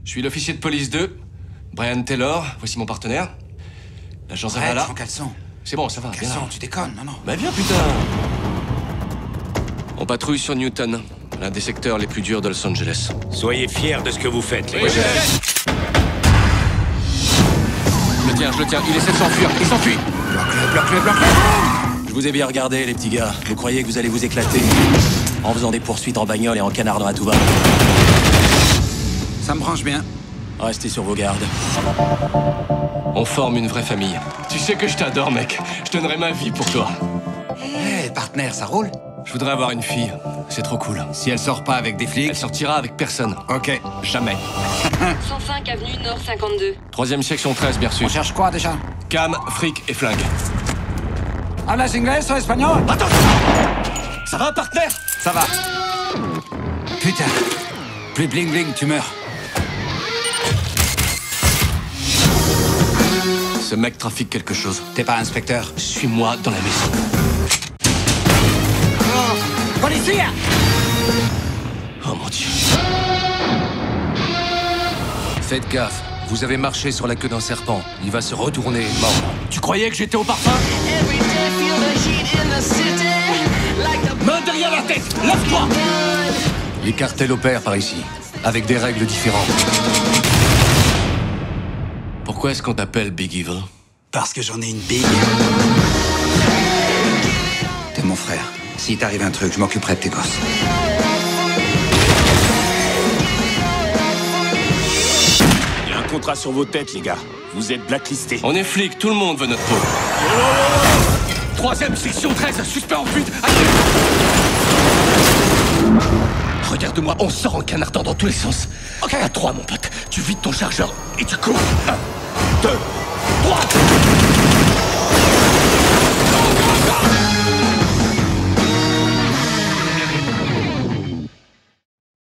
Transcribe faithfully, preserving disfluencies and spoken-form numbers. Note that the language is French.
Je suis l'officier de police deux, Brian Taylor, voici mon partenaire. L'agent Zavala. Arrête, Caleçon. C'est bon, ça va, viens là. Caleçon, tu déconnes, non, non. Bah viens, putain. On patrouille sur Newton, l'un des secteurs les plus durs de Los Angeles. Soyez fiers de ce que vous faites, les Oui, gars. je le tiens, je le tiens, il essaie de s'enfuir, il s'enfuit. Bloque-le, bloque-le, bloque-le. Je vous ai bien regardé, les petits gars. Vous croyez que vous allez vous éclater en faisant des poursuites en bagnole et en canardant à tout va? Ça me branche bien. Restez sur vos gardes. On forme une vraie famille. Tu sais que je t'adore, mec. Je donnerai ma vie pour toi. Hé, hey, partenaire, ça roule? Je voudrais avoir une fille. C'est trop cool. Si elle sort pas avec des flics... Elle sortira avec personne. Ok. Jamais. cent cinq avenue Nord cinquante-deux. Troisième section treize, bien reçu. On cherche quoi, déjà? Cam, fric et flingue. Hablas inglés ou espagnol? Attends! Ça va, partenaire? Ça va. Putain. Plus bling bling, tu meurs. Ce mec trafique quelque chose. T'es pas inspecteur? Suis-moi dans la maison. Policier! Oh mon Dieu. Faites gaffe, vous avez marché sur la queue d'un serpent. Il va se retourner mort. Tu croyais que j'étais au parfum? Main derrière la tête! Lève-toi! Les cartels opèrent par ici, avec des règles différentes. Pourquoi est-ce qu'on t'appelle Big Evil? Parce que j'en ai une big. T'es mon frère. Si t'arrive un truc, je m'occuperai de tes gosses. Il y a un contrat sur vos têtes, les gars. Vous êtes blacklistés. On est flics, tout le monde veut notre peau. Troisième section treize, suspect en fuite. Regarde-moi, on sort en canardant dans tous les sens. Ok. À trois, mon pote. Tu vides ton chargeur et tu cours. Un, deux, trois.